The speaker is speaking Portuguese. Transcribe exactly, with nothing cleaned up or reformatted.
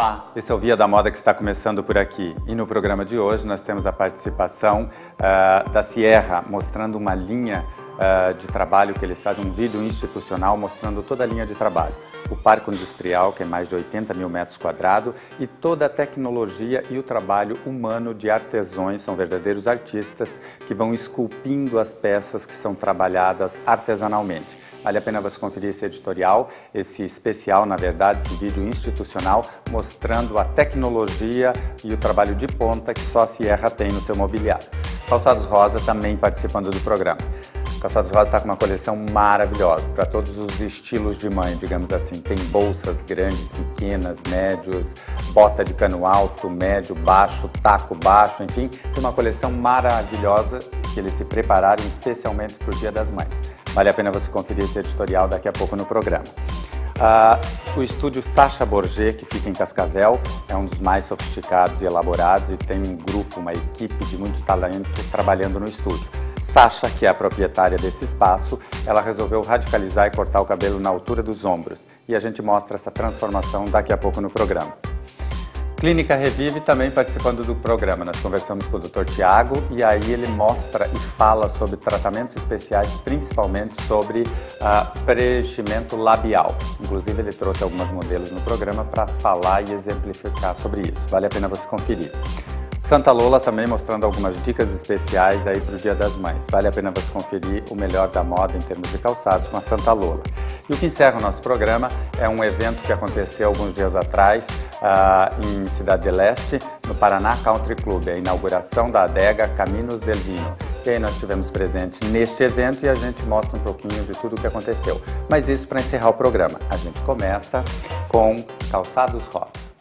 Olá, esse é o Via da Moda que está começando por aqui. E no programa de hoje nós temos a participação uh, da Sierra, mostrando uma linha uh, de trabalho que eles fazem, um vídeo institucional mostrando toda a linha de trabalho. O Parque Industrial, que é mais de oitenta mil metros quadrados, e toda a tecnologia e o trabalho humano de artesãos, são verdadeiros artistas que vão esculpindo as peças que são trabalhadas artesanalmente. Vale a pena você conferir esse editorial, esse especial, na verdade, esse vídeo institucional, mostrando a tecnologia e o trabalho de ponta que só a Sierra tem no seu mobiliário. Calçados Rosa também participando do programa. Calçados Rosa está com uma coleção maravilhosa, para todos os estilos de mãe, digamos assim. Tem bolsas grandes, pequenas, médios, bota de cano alto, médio, baixo, taco baixo, enfim. Tem uma coleção maravilhosa que eles se prepararam especialmente para o Dia das Mães. Vale a pena você conferir esse editorial daqui a pouco no programa. Uh, o estúdio Sacha Borget, que fica em Cascavel, é um dos mais sofisticados e elaborados e tem um grupo, uma equipe de muito talento trabalhando no estúdio. Sacha, que é a proprietária desse espaço, ela resolveu radicalizar e cortar o cabelo na altura dos ombros. E a gente mostra essa transformação daqui a pouco no programa. Clínica Revive também participando do programa. Nós conversamos com o doutor Tiago e aí ele mostra e fala sobre tratamentos especiais, principalmente sobre uh, preenchimento labial. Inclusive ele trouxe alguns modelos no programa para falar e exemplificar sobre isso. Vale a pena você conferir. Santa Lola também mostrando algumas dicas especiais aí para o Dia das Mães. Vale a pena você conferir o melhor da moda em termos de calçados com a Santa Lola. E o que encerra o nosso programa é um evento que aconteceu alguns dias atrás uh, em Cidade del Este, no Paraná Country Club, a inauguração da adega Caminos del Vino. E aí nós estivemos presentes neste evento e a gente mostra um pouquinho de tudo o que aconteceu. Mas isso para encerrar o programa. A gente começa com Calçados Rosa.